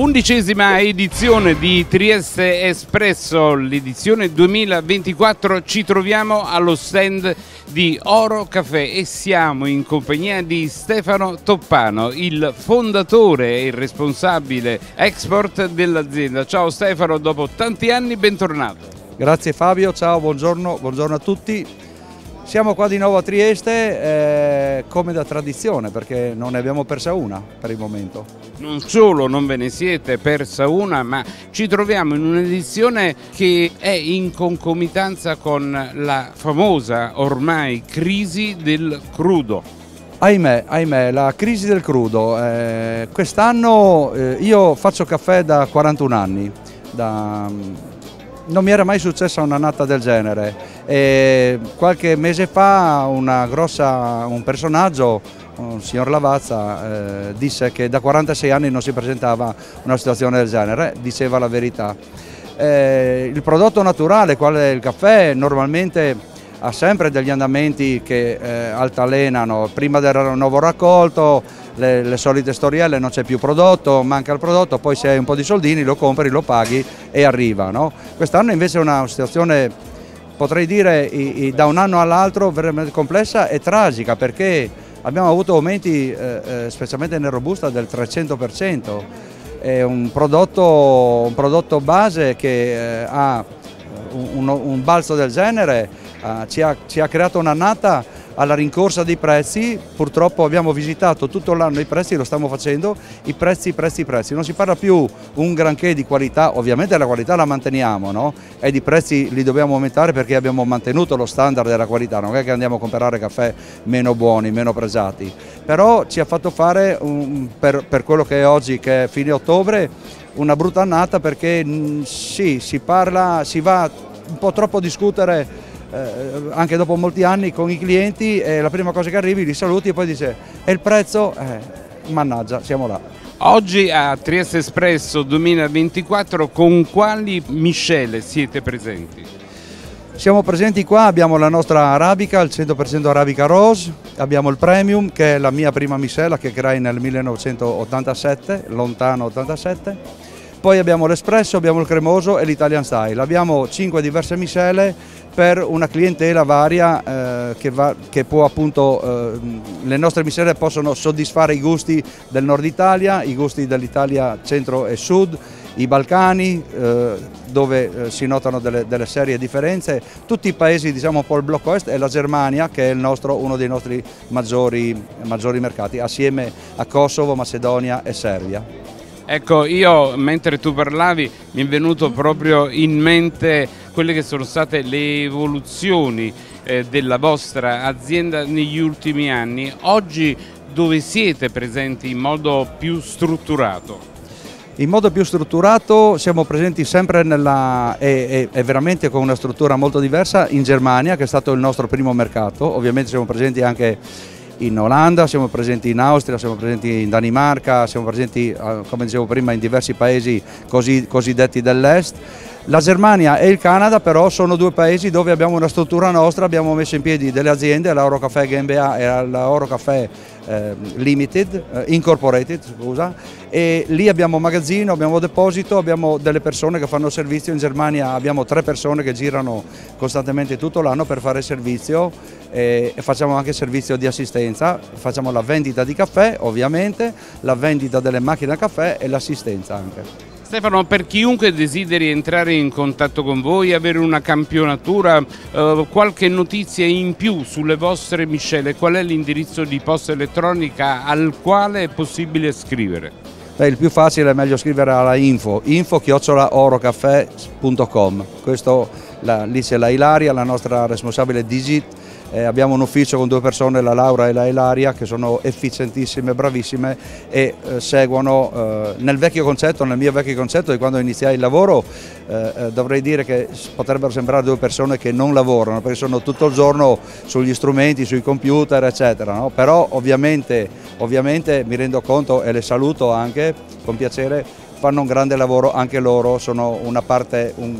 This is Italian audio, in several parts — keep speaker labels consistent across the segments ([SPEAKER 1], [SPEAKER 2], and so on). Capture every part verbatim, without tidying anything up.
[SPEAKER 1] Undicesima edizione di Trieste Espresso, l'edizione duemilaventiquattro. Ci troviamo allo stand di Oro Caffè e siamo in compagnia di Stefano Toppano, il fondatore e il responsabile export dell'azienda. Ciao Stefano, dopo tanti anni bentornato.
[SPEAKER 2] Grazie Fabio, ciao, buongiorno, buongiorno a tutti. Siamo qua di nuovo a Trieste eh, come da tradizione, perché non ne abbiamo persa una per il momento.
[SPEAKER 1] Non solo non ve ne siete persa una, ma ci troviamo in un'edizione che è in concomitanza con la famosa ormai crisi del crudo.
[SPEAKER 2] Ahimè, ahimè, la crisi del crudo. Eh, Quest'anno eh, io faccio caffè da quarantuno anni, da, non mi era mai successa un'annata del genere. E qualche mese fa una grossa, un personaggio, un signor Lavazza, eh, disse che da quarantasei anni non si presentava una situazione del genere, diceva la verità. Eh, il prodotto naturale, quale è il caffè, normalmente ha sempre degli andamenti che eh, altalenano. Prima del nuovo raccolto, le, le solite storielle, non c'è più prodotto, manca il prodotto, poi se hai un po' di soldini lo compri, lo paghi e arriva, no? Quest'anno invece è una situazione, potrei dire, i, i, da un anno all'altro veramente complessa e tragica, perché abbiamo avuto aumenti, eh, eh, specialmente nel Robusta, del trecento per cento. È un prodotto, un prodotto base che eh, ha un, un balzo del genere, eh, ci, ha, ci ha creato un'annata alla rincorsa dei prezzi. Purtroppo abbiamo visitato tutto l'anno i prezzi, lo stiamo facendo, i prezzi, prezzi, prezzi. Non si parla più un granché di qualità, ovviamente la qualità la manteniamo, no? E di prezzi li dobbiamo aumentare perché abbiamo mantenuto lo standard della qualità, non è che andiamo a comprare caffè meno buoni, meno pregiati. Però ci ha fatto fare, un, per, per quello che è oggi, che è fine ottobre, una brutta annata, perché mh, sì, si parla, si va un po' troppo a discutere Eh, anche dopo molti anni con i clienti, e la prima cosa che arrivi li saluti e poi dice: e il prezzo? Eh, mannaggia, siamo là.
[SPEAKER 1] Oggi a Trieste Espresso duemilaventiquattro con quali miscele siete presenti?
[SPEAKER 2] Siamo presenti qua, abbiamo la nostra arabica, il cento per cento arabica rose, abbiamo il premium, che è la mia prima miscela che creai nel millenovecentottantasette, lontano ottantasette. Poi abbiamo l'espresso, abbiamo il cremoso e l'Italian style. Abbiamo cinque diverse miscele per una clientela varia, eh, che, va, che può appunto, eh, le nostre miscele possono soddisfare i gusti del nord Italia, i gusti dell'Italia centro e sud, i Balcani, eh, dove eh, si notano delle, delle serie differenze, tutti i paesi, diciamo un po' il blocco est, e la Germania, che è il nostro, uno dei nostri maggiori, maggiori mercati, assieme a Kosovo, Macedonia e Serbia.
[SPEAKER 1] Ecco, io mentre tu parlavi mi è venuto proprio in mente quelle che sono state le evoluzioni eh, della vostra azienda negli ultimi anni. Oggi dove siete presenti in modo più strutturato?
[SPEAKER 2] In modo più strutturato siamo presenti sempre nella, e, e, e veramente con una struttura molto diversa, in Germania, che è stato il nostro primo mercato. Ovviamente siamo presenti anche in Olanda, siamo presenti in Austria, siamo presenti in Danimarca, siamo presenti, come dicevo prima, in diversi paesi così, cosiddetti dell'est. La Germania e il Canada però sono due paesi dove abbiamo una struttura nostra, abbiamo messo in piedi delle aziende, la Oro Caffè GmbH e la Oro Caffè eh, Limited, eh, Incorporated, scusa, e lì abbiamo magazzino, abbiamo deposito, abbiamo delle persone che fanno servizio. In Germania abbiamo tre persone che girano costantemente tutto l'anno per fare servizio, e, e facciamo anche servizio di assistenza, facciamo la vendita di caffè ovviamente, la vendita delle macchine a caffè e l'assistenza anche.
[SPEAKER 1] Stefano, per chiunque desideri entrare in contatto con voi, avere una campionatura, eh, qualche notizia in più sulle vostre miscele, qual è l'indirizzo di posta elettronica al quale è possibile scrivere?
[SPEAKER 2] Beh, il più facile è meglio scrivere alla info, info chiocciola orocaffè punto com. Questo, la, lì c'è la Ilaria, la nostra responsabile Digit. Eh, abbiamo un ufficio con due persone, la Laura e la Ilaria, che sono efficientissime, bravissime e eh, seguono eh, nel vecchio concetto, nel mio vecchio concetto di quando iniziai il lavoro. Eh, eh, dovrei dire che potrebbero sembrare due persone che non lavorano, perché sono tutto il giorno sugli strumenti, sui computer, eccetera, no? Però ovviamente, ovviamente mi rendo conto e le saluto anche con piacere. Fanno un grande lavoro anche loro, sono una parte un,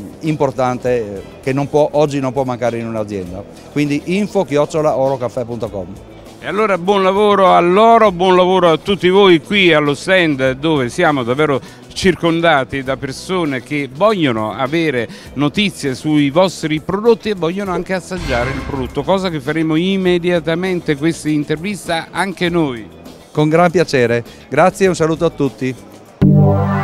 [SPEAKER 2] importante che non può, oggi non può mancare in un'azienda. Quindi info chiocciola orocaffè punto com.
[SPEAKER 1] E allora buon lavoro a loro, buon lavoro a tutti voi qui allo stand, dove siamo davvero circondati da persone che vogliono avere notizie sui vostri prodotti e vogliono anche assaggiare il prodotto, cosa che faremo immediatamente questa intervista anche noi.
[SPEAKER 2] Con gran piacere, grazie e un saluto a tutti.